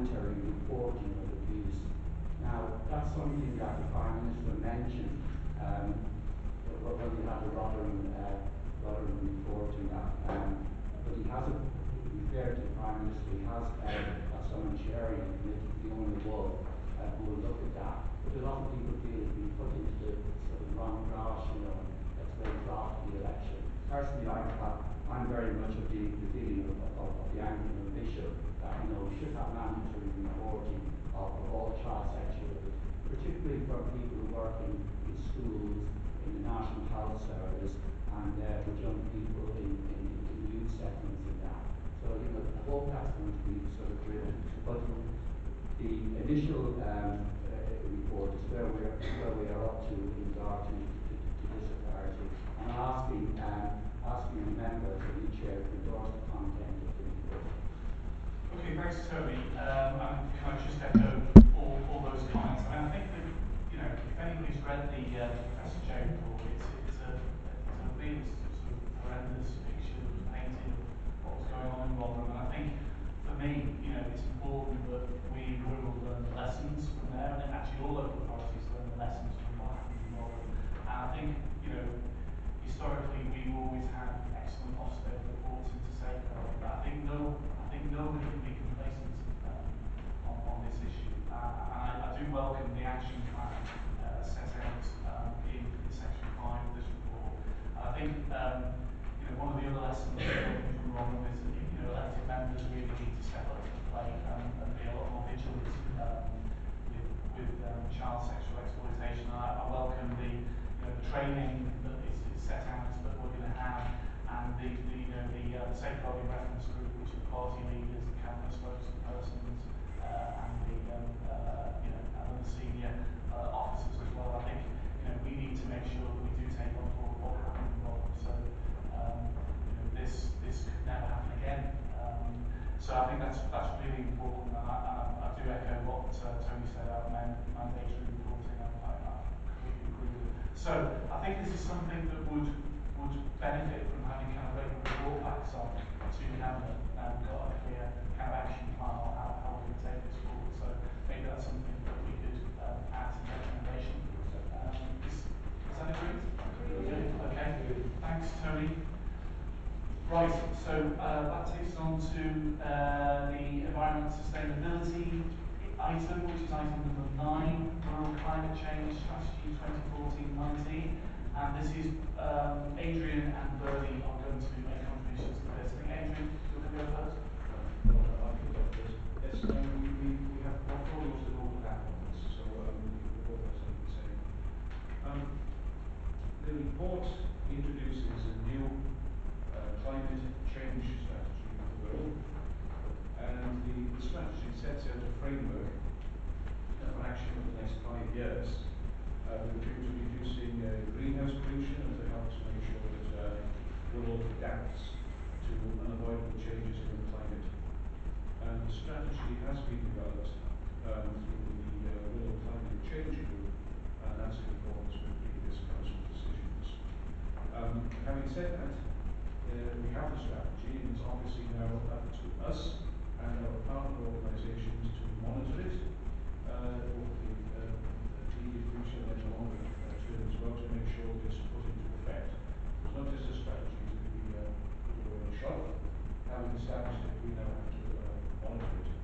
mandatory reporting of abuse. Now, that's something that the Prime Minister mentioned when we had the Rotherham report in that. But he hasn't, to be fair to the Prime Minister, he has got someone chairing a committee, the only one, who will look at that. But a lot of people feel it's been put into the sort of wrong grass, you know, that's very after the election. Personally, I'm very much of the feeling of the Anglican bishop that, you know, we should have mandatory reporting of all child sexual abuse, particularly for people who work in schools, in the National Health Service, and with young people in youth settings and that. So, you know, I hope that's going to be sort of driven. But the initial report is where we are up to in regard to this authority. And asking the members of each chair to endorse the content of the report. Okay, thanks, Tony. And can I just echo all those comments? I mean, I think that, you know, if anybody's read the Professor J report, it's a really sort of horrendous picture that was painted of what was going on in Rotherham. And I think, for me, you know, it's important that we in Wirral learn the lessons from there, and actually all local authorities learn the lessons from what happened in Rotherham. And I think, you know, historically we've always had excellent Ofsted reports into safeguarding, but I think nobody can be complacent on this issue. And I do welcome the action plan set out in section 5 of this report. And I think you know, one of the other lessons from Rotherham is that, you know, elected members really need to step up to the plate and be a lot more vigilant with child sexual exploitation. I welcome the training that is set out that we're going to have, and the safeguarding reference group, which are party leaders, the campus spokespersons, and the and other senior officers as well. I think, you know, we need to make sure that we do take on board what happened in Rotherham, so this could never happen again. So I think that's really important, and I do echo what Tony said about mandatory reporting. I completely agree with it. So I think this is something that would benefit from having kind of regular report backs on to Cabinet, and we've got a clear kind of action plan on how we can take this forward. So maybe that's something that we could add to the recommendation. Is that agreed? Okay. Thanks, Tony. Right, so that takes us on to the environmental sustainability item, which is item number 9, Rural Climate Change Strategy 2014-19. And this is Adrian and Bernie are going to make contributions to this. I think Adrian, you're going to go first. Yes, we have portfolios that overlap on this, so we both have something to say. The report introduces a new climate change strategy for the world, and the strategy sets out a framework for action for the next 5 years. With a view to reducing greenhouse pollution and to help to make sure that Wirral adapts to unavoidable changes in the climate. And the strategy has been developed through the Wirral Climate Change Group, and that's in accordance with previous council decisions. Having said that, we have the strategy, and it's obviously now up to us and our partner organisations to monitor it over the immediate future and longer term as well, to make sure that it's put into effect. It's not just a strategy to be put away on the shelf. Having established it, we now have to monitor it.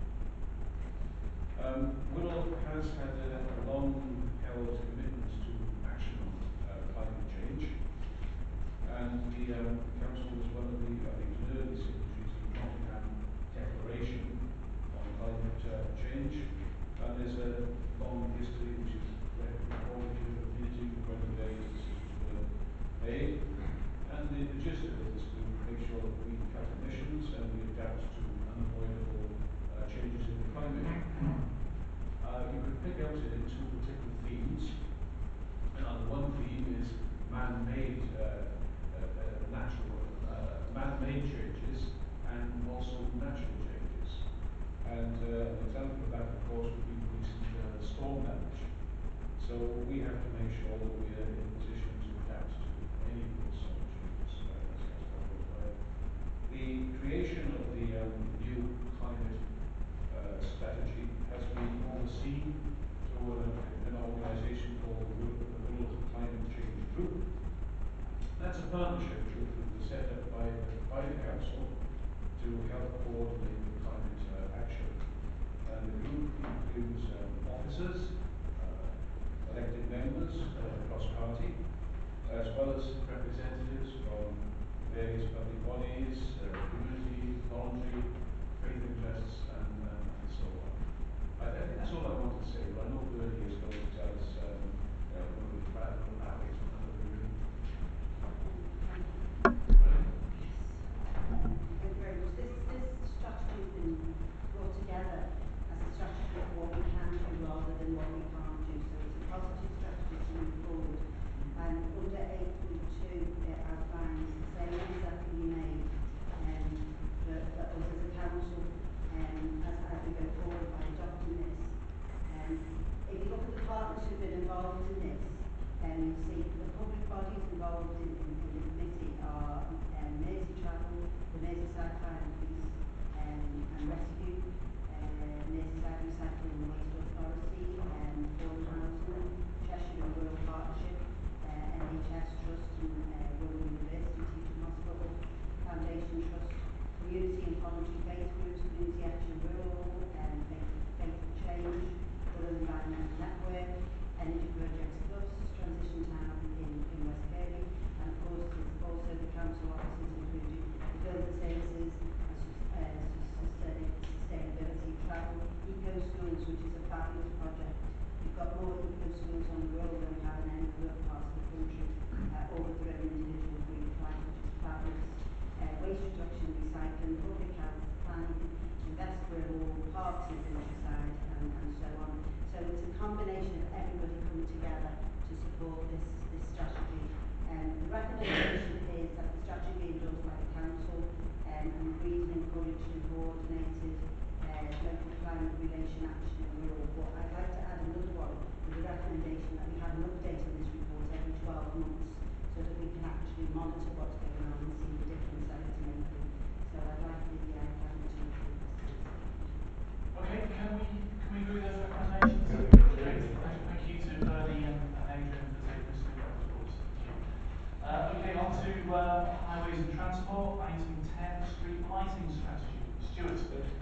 Wirral has had a long-held commitment to action on climate change, and the council was one of the, I think, early signatories to the Nottingham Declaration on climate change. And there's a long history which is recorded here of meetings when the decisions were made. And the gist of it is to make sure that we cut emissions and we adapt to unavoidable changes in the climate. You could pick out it in 2 particular themes. The one theme is man-made changes and also natural changes. And an example of that, of course, would be the recent storm damage. So we have to make sure that we are in a position to adapt to any of those sort of changes as time goes by. The creation of the new climate strategy 2018 through an organisation called the Wirral Climate Change Group. That's a partnership group that was set up by the council to help coordinate the climate action. And the group includes officers, elected members across party, as well as representatives from various public bodies, community, voluntary, faith interests, and so on. I think that's all I want to say, but I know Bernie is going to tell us one of the practical habits of the room. Thank you very much. This strategy has been brought together as a strategy of what we can do rather than what we can't do. So it's a positive strategy to move forward. And under 8.2 it outlines the same moves that can be made for us as a council as we go forward by adopting this. If you look at the partners who've been involved in this, you'll see the public bodies involved in the committee are Mersey Travel, the Merseyside Fire and Police and Rescue, Merseyside Recycling and Waste Authority, Foreign Housing, Cheshire and Wirral Partnership, NHS Trust and Wirral University Teaching Hospital, Foundation Trust, Community and Voluntary Faith Groups, Community Action Wirral, Faith for Change, Wirral Environmental Network, Energy Projects Plus, Transition Town in West Kirby, and of course there's also the council offices including the Building Services and Sustainability Travel, Eco Schools, which is a fabulous project. We've got more eco schools on the world than we have in any other parts of the country, overthrown individual green flags, which is fabulous. Waste reduction, recycling, public health, planning, industrial, parks and countryside, and so on. So it's a combination of everybody coming together to support this strategy. The recommendation is that the strategy be endorsed by the council and agreed and encouraged and coordinated local climate relation action in Wirral. But I'd like to add another one with the recommendation that we have an update on this report every 12 months so that we can actually monitor what's going on and see the difference that it's making. So I'd like the cabinet to approve this. Okay, can we agree with those recommendations? Thank you to Bernie and Adrian for taking us through that report. Okay, on to highways and transport, item 10, street lighting strategy. Stuart.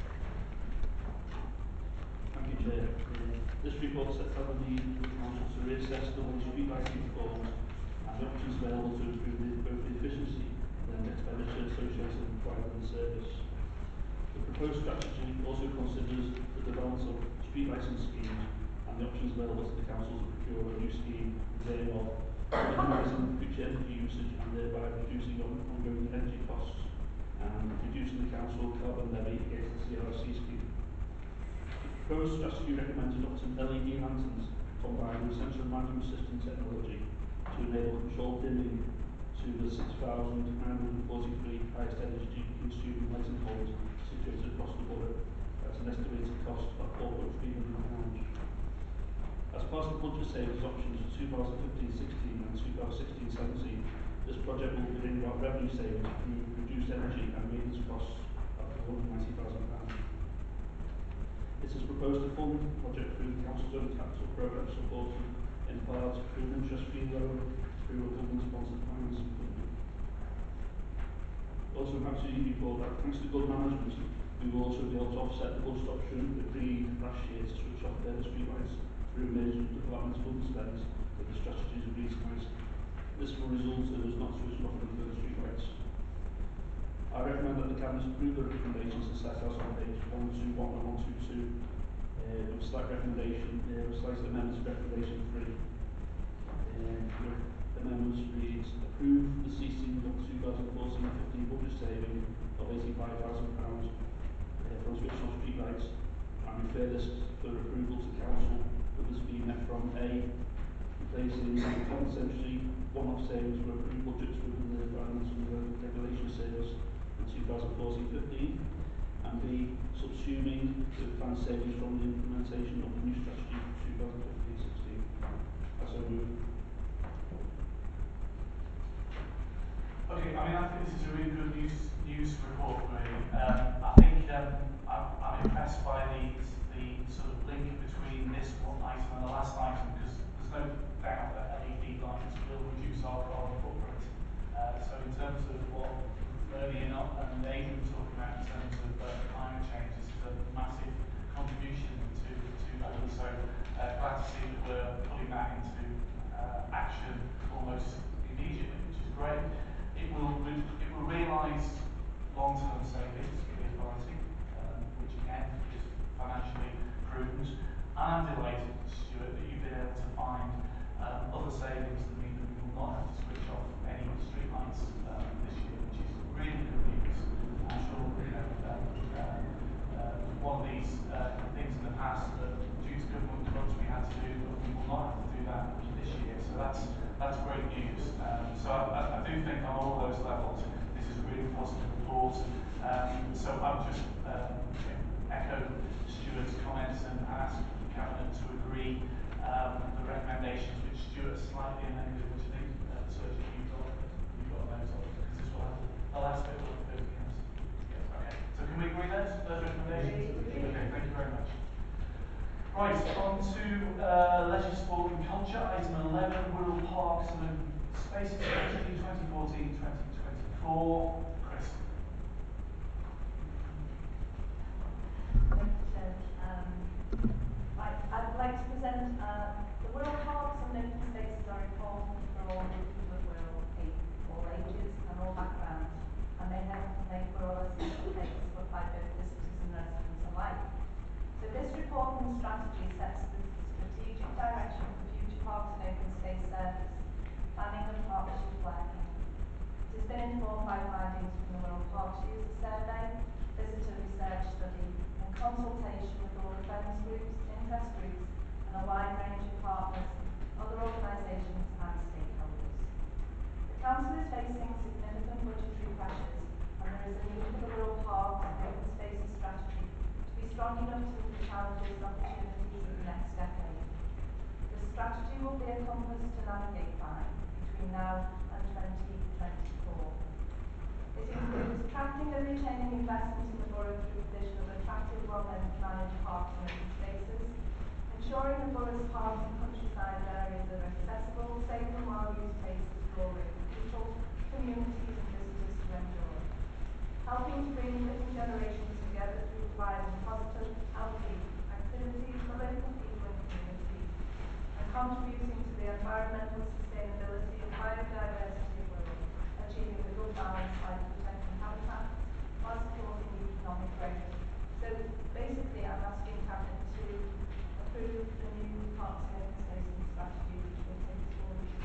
Thank you, Chair. This report sets out the need for the council to reassess the way street lighting performs and the options available to improve both the efficiency and expenditure associated with providing the service. The proposed strategy also considers the development of street lighting schemes and the options available to the council to procure a new scheme with the aim of minimising future energy usage and thereby reducing ongoing energy costs and reducing the council carbon levy against the CRC scheme. The proposed strategy recommends adopting LED lanterns combined with central management system technology to enable controlled dimming to the 6,943 highest energy consuming lighting poles situated across the borough at an estimated cost of £4.3 million. As part of the budget savings options for 2015-16 and 2016-17, this project will bring about revenue savings through reduced energy and maintenance costs of £190,000. It is proposed to fund the project through the council's own capital programme supported in part through an interest-free loan through a government-sponsored finance company. Also, I'm happy to report that thanks to good management, we will also be able to offset the budget option agreed last year to switch off the streetlights through major development fund spends that the strategies agreed tonight. This will result in us not switching off any further streetlights. I recommend that the Cabinet approve the recommendations set out on page 121 and 122 with slight recommendation, slight amendments to recommendation 3. The amendments reads, approve the ceasing of 2014-15 budget saving of £85,000 from switching off streetlights and refer this for approval to council with this being met from A, replacing the 10th century one-off savings for approved budgets within the environmental regulation service in 2014-15 and B, subsuming the planned savings from the implementation of the new strategy for 2015-16. As I move. Okay, I mean, I think this is a really good news report, really. I think I'm impressed by the sort of link between this I'm delighted, Stuart, that you've been able to find other savings that mean that we will not have to switch off any street lights this year, which is really good news. I'm sure one of these things in the past that due to government cuts we had to do, but we will not have to do that this year. So that's great news. So I do think on all those levels this is a really positive report. So I'll just echo Stuart's comments and ask Cabinet to agree the recommendations which Stuart slightly amended, which I think Sergio you've got notes of, because this will have the last bit will have everything else. Yes, okay. So can we agree those recommendations? Okay, thank you very much. Right, on to leisure, sport and culture, item 11, Wirral Parks and Open Spaces Strategy 2014-2024. Chris. Thank you, Chair. I'd like to present the Wirral Parks and Open Spaces are important for all people of Wirral, all ages and all backgrounds, and they help make Wirral a safe place by both visitors and residents alike. So this report and strategy sets the strategic direction for future parks and open space service, planning and partnership working. It has been informed by findings from the Wirral Parks User Survey, visitor research study, and consultation with all the friends groups, interest groups, and a wide range of partners, other organisations and stakeholders. The Council is facing significant budgetary pressures, and there is a need for the Wirral Parks and Open Spaces strategy to be strong enough to meet the challenges and opportunities of the next decade. The strategy will be a compass to navigate by between now and 2024. It includes attracting and retaining investment in the borough through provision of attractive, well-managed parks and open spaces, ensuring the borough's parks and countryside areas are accessible, safe and well-used spaces for all people, communities and visitors to enjoy, helping to bring different generations together through providing positive, healthy activities for local people and communities, and contributing to the environmental sustainability and biodiversity of Wirral, achieving a good balance by protecting habitat while supporting economic growth. So basically I'm asking Cabinet to approve the new Parks and Open Spaces strategy which will take us forward to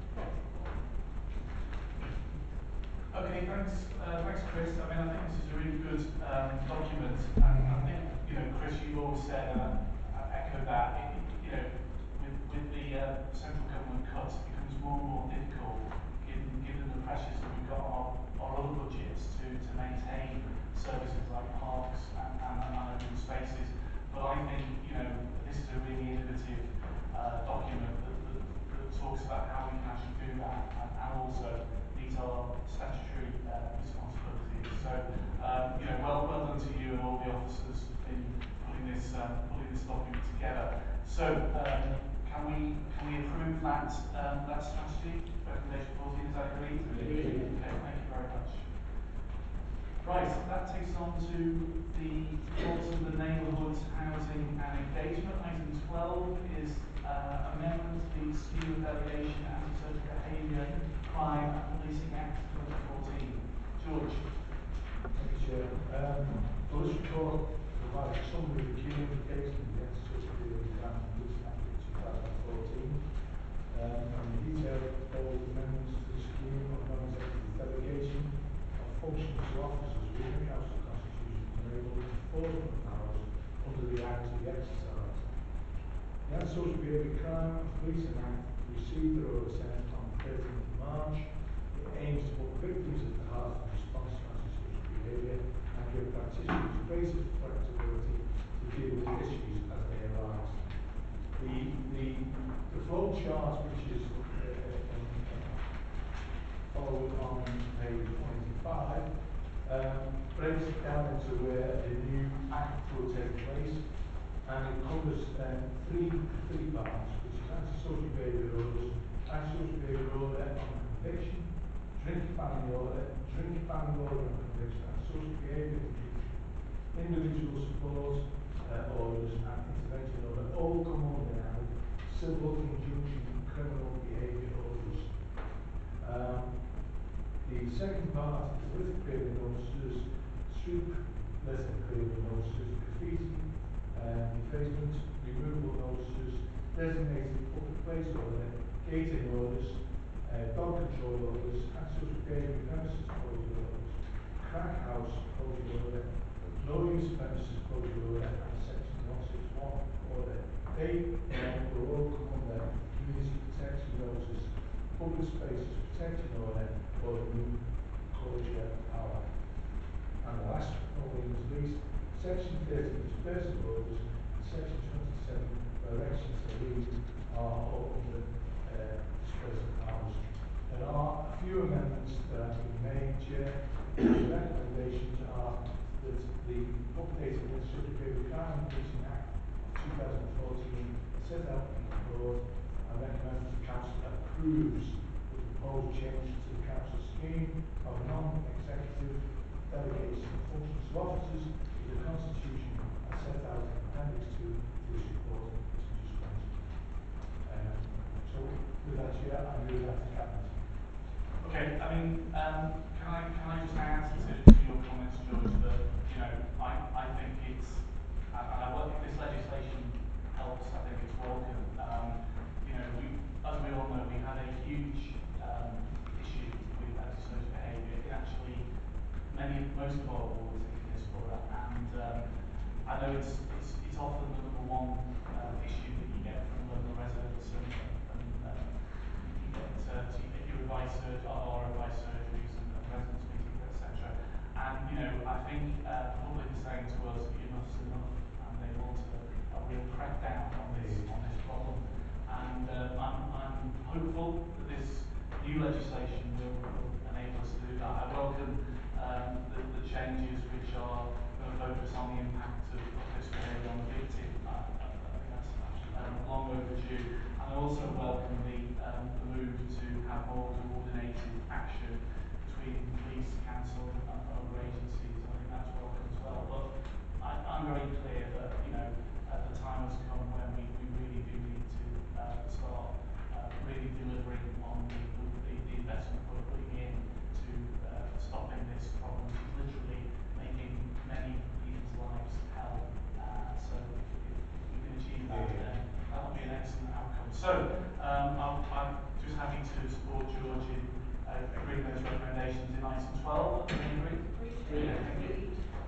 2024. Okay, thanks Chris. I mean, I think this is a really good document, and I think, you know, Chris, you've always said, and I echo that, you know, with the central government cuts, it becomes more and more difficult, given the pressures that we've got on our other budgets to maintain services like parks and open spaces. But I think, you know, this is a really innovative document that talks about how we can actually do that and also meet our statutory responsibilities. So, you know, well done to you and all the officers in putting this document together. So, can we approve that strategy? Recommendation 14, is that agreed? Okay, thank you very much. Right, that takes us on to the reports of the Neighbourhoods, Housing and Engagement. Item 12 is amendment to the Scheme of Delegation Anti-Social Behaviour, Crime and Policing Act 2014. George. Thank you, Chair. Well, this report provides a summary of the key implications of the Anti-Social Behaviour, Crime and Policing Act 2014. And the detailed proposed amendments to the scheme of non-executive delegation of functions to officers within the council constitution to enable enforcement powers under the Act to be exercised. The Anti-Social Behaviour, Crime and Policing Act received the Royal Assent on 13th of March. It aims to put victims at the heart of the response to antisocial behaviour and give practitioners greater flexibility to deal with issues as they arise. The flow chart, which is followed on page 25, breaks it down into where the new act will take place, and it covers three parts, which is anti-social behaviour orders, anti-social behaviour order on conviction, drinking banning order on conviction, anti-social behaviour injunction, individual support orders and intervention order all come under now civil injunction and criminal behaviour orders. The second part is litter clearing notices, street litter clearing notices, graffiti, defacement, removal notices, designated public place order, gating orders, dog control orders, access to gaming premises closure orders, crack house closure order, noise premises closure order, and section 161 order. They will all come under community protection notice, public spaces protection order, or the new closure power. And the last but not least, section 30 dispersal orders and section 27 directions to leave are all under dispersal powers. There are a few amendments that have been made, Chair, and the recommendations are that the updated Administrative Crime Policing Act of 2014 set out in the report and recommends the Council approves the proposed change to the Council scheme of non-executive delegation of functions to officers of the Constitution as set out in Appendix 2 to this report, which I just mentioned. So, with that, Chair, I move that to Cabinet. Okay, I mean, can I just add to your comments, George, that, you know, I think it's, if this legislation helps, I think it's welcome. You know, as we all know, we had a huge issue with antisocial behaviour in actually most of our wards in this borough, and I know it's often the number one issue that you get from local residents, and you get your advice or advice surgeries and residents meetings, etc. And you know, I think the public is saying to us, enough's enough, and they want a real crackdown on this problem. And I'm hopeful that this new legislation will enable us to do that. I welcome the changes which are going to focus on the impact of this behaviour on the victim. I think that's long overdue. And I also welcome the move to have more coordinated action between police, council and other agencies. I think that's welcome as well. But I'm very clear that, you know, the time has come when we really do need to start really delivering on the investment we're putting in to stopping this problem, which is literally making many people's lives hell. So if we can achieve that, then that'll be an excellent outcome. So I'm just happy to support George in agreeing those recommendations in item 12. Do you agree? Yeah, thank you.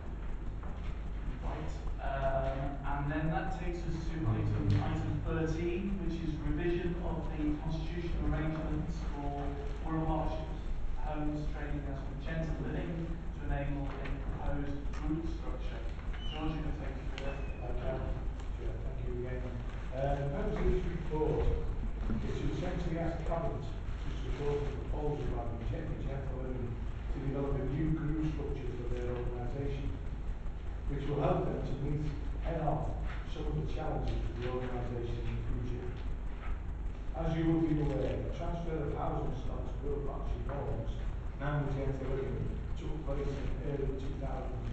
Right. And then that takes us to item 13, which is revision of the constitutional arrangements for Wirral partnerships, homes, trading as Magenta Living to enable a proposed group structure. George, you can take us through that. Thank you again. The purpose of this report is to essentially ask Cabinet to support the proposal by the Magenta Living to develop a new group structure for their organisation, which will help them to meet head-on some of the challenges of the organisation in the future. As you will be aware, the transfer of housing stock to Wirral Partnership Homes, now Magenta Living, took place in early 2005.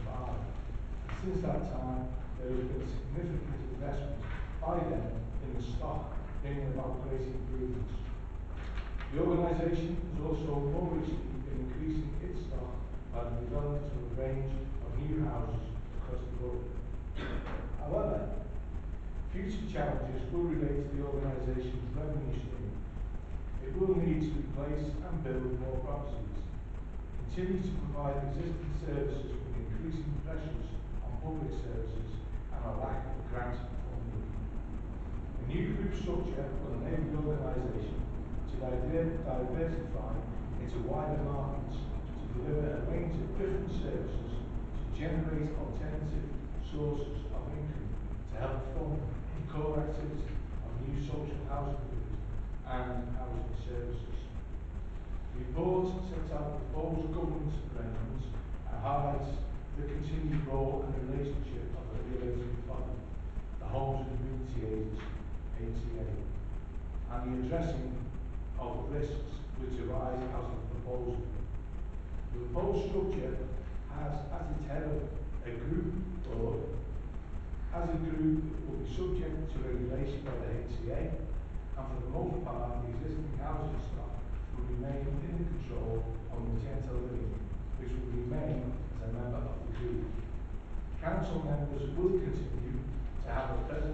And since that time, there has been significant investment by them in the stock, bringing about great improvements. The organisation has also more recently been increasing its stock by the development of a range of new houses across the borough. However, future challenges will relate to the organisation's revenue stream. It will need to replace and build more properties, continue to provide existing services with increasing pressures on public services and a lack of grant funding. A new group structure will enable the organisation to diversify into wider markets, to deliver a range of different services, to generate alternative sources of income, to help fund the core activity of new social housing groups and housing services. The report sets out proposed governance arrangements and highlights the continued role and relationship of the regulatory body, the Homes and Community Agency, HCA, and the addressing of risks which arise out of the proposal. The proposed structure has at its head a group board. As a group, it will be subject to regulation by the HCA, and for the most part, the existing housing stock will remain within the control of Magenta Living, which will remain as a member of the group. Council members will continue to have a presence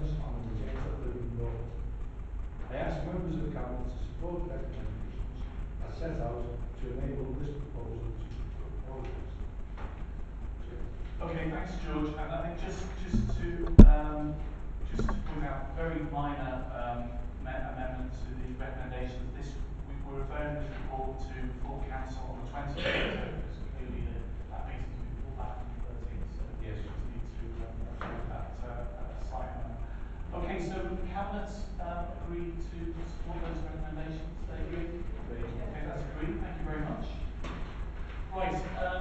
set out to enable this proposal to be put forward. Okay, thanks, George. And I think just to point out very minor amendments to the recommendations. We're referring this report to full council on the 20th of October. So clearly that meeting's been pulled back from the 13th. So Yes. we just need to make that slight amendment. Okay, so Cabinet agreed to support those recommendations. They agree? Okay, that's agreed. Thank you very much. Right.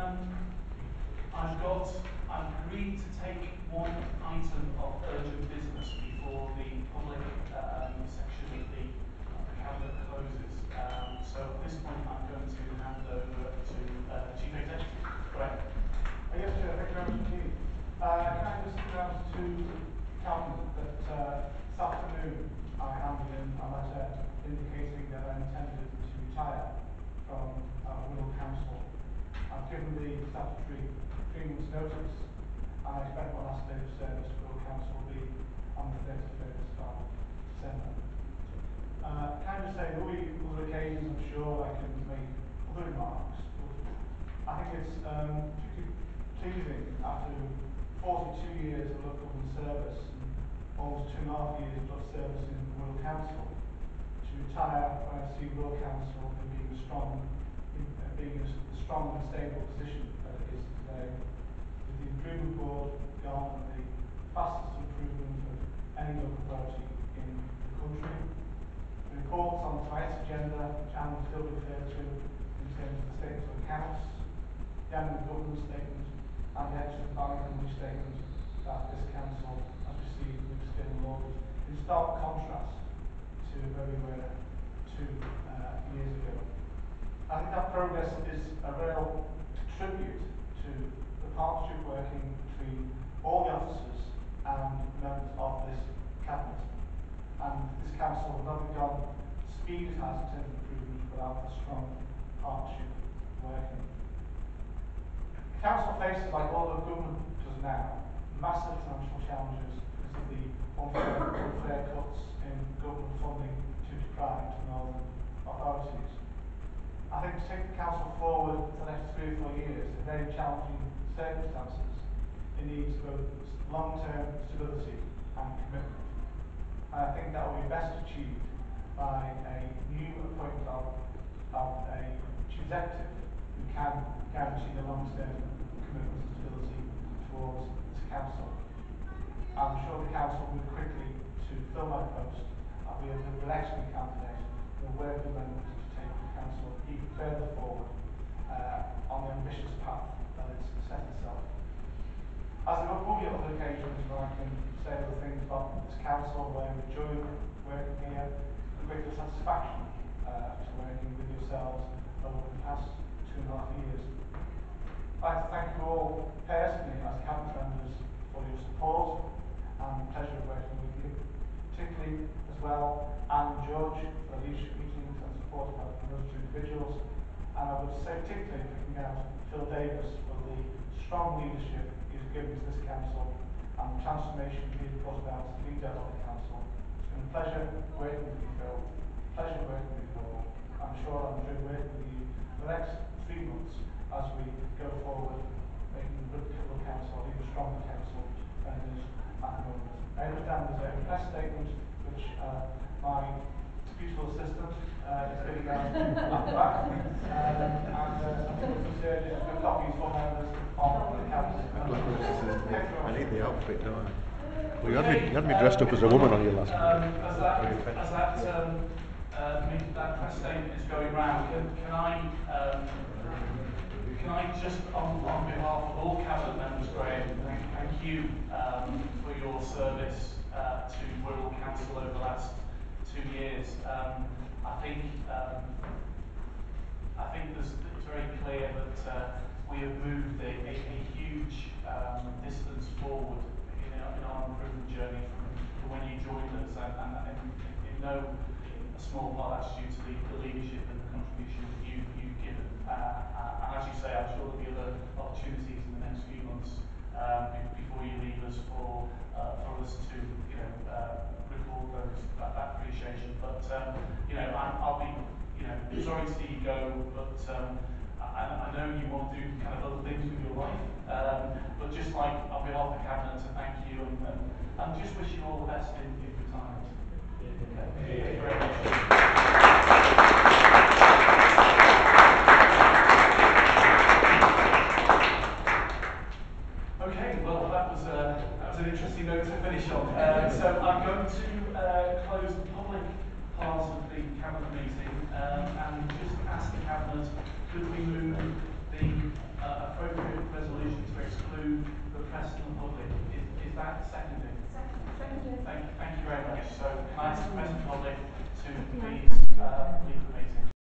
I've agreed to take one item of urgent business before the public section of the Cabinet closes. So at this point, I'm going to hand over to the Chief Executive. Right. Yes, Chair, thank you very much indeed. Can I just announce to Cabinet that this afternoon I handed in a letter indicating that I intended to retire from Wirral Council. I've given the statutory 3 months notice, and I expect my last day of service for Wirral Council will be on the 31st of December. Can I just say, there'll be other occasions, I'm sure, I can make other remarks, but I think it's particularly pleasing after 42 years of local government service and almost 2.5 years of service in the Wirral Council to retire when I see Wirral Council being a strong and stable position that it is today, with the improvement board gone the fastest improvement of any local authority in the country. The reports on tonight's agenda, which Anne will still refer to in terms of the statement of accounts, the annual government statement, and the extra planning company statement that this council has received with still lauded, in stark contrast to where we were 2 years ago. I think that progress is a real tribute to the partnership working between all the officers and members of this Cabinet. And this council has not gone the speed it has in terms of improvement without a strong partnership working. The council faces, like all the government does now, massive financial challenges because of the unfair cuts in government funding to deprive northern authorities. I think to take the council forward for the next 3 or 4 years in very challenging circumstances, it needs both long-term stability and commitment. And I think that will be best achieved by a new appointment of a chief executive who can guarantee the long-term commitment and stability towards this council. I'm sure the council will move quickly to fill that post, and we have an excellent candidate who will work with members to take the council even further forward on the ambitious path that it's set itself. As there will be other occasions where I can say other things about this council, where I've enjoyed working here, and great satisfaction to working with yourselves over the past 2.5 years. I'd like to thank you all personally as Cabinet members for your support and pleasure of working with you, particularly as well Anne and George for the leadership meetings and support of those 2 individuals, and I would say particularly picking out Phil Davis for the strong leadership he's given to this council and the transformation he's brought about as leader of the council. It's been a pleasure working with you, Phil, pleasure working with you all. I'm sure I'll enjoy working with you for the next 3 months as we go forward, making the Wirral Council an even stronger council than it is at the moment. I understand there's a press statement which my beautiful assistant is getting out at the back, and I think it's urgent for copies for members of the Cabinet. I need the outfit, don't I? Well, you had me dressed up as a woman on your last As that press statement is going round, can I just, on behalf of all Cabinet members, Graham, thank you for your service to Wirral Council over the last 2 years. I think it's very clear that we have moved a huge distance forward in our improvement journey from when you joined us, and in no small part that's due to the leadership and the contribution that you've given. And as you say, I'm sure there'll be other opportunities in the next few months before you leave us for us to record that appreciation. But I'll be sorry to see you go. but I know you want to do kind of other things with your life. But just like on behalf of the Cabinet to thank you and just wish you all the best in retirement. Okay. Thank you very much. Okay, well that was an interesting note to finish on. So I'm going to close the public part of the Cabinet meeting and just ask the Cabinet, could we move the appropriate resolution to exclude the press and the public? Is that seconded?